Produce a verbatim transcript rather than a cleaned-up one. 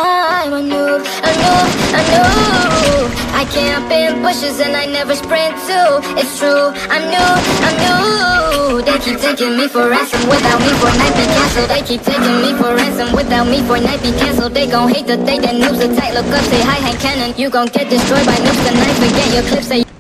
I'm a noob, a noob, a noob. I camp in bushes and I never sprint too. It's true, I'm new, I'm new. They keep taking me for ransom without me for night be cancelled. They keep taking me for ransom without me for night be cancelled. They gon' hate the day that noobs attack. Look up, say hi, hand cannon. You gon' get destroyed by noobs tonight. Forget your clips, say